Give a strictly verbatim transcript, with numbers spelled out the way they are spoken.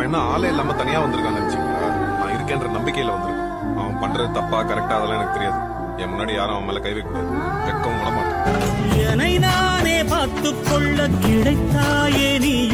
அவன் என்ன ஆளே இல்லாம தனியா வந்திருக்கான்னு நினைச்சீங்களா? நான் இருக்கேன்ற நம்பிக்கையில வந்திருக்கான். அவன் பண்றது தப்பா கரெக்டா அதெல்லாம் எனக்கு தெரியாது. என் முன்னாடி யாரும் அவன் மேல கை வைக்கூடாது. வெக்கவும் விட மாட்டேன். என்னை நானே பார்த்துக் கொள்ள கிடைத்தாயே நீ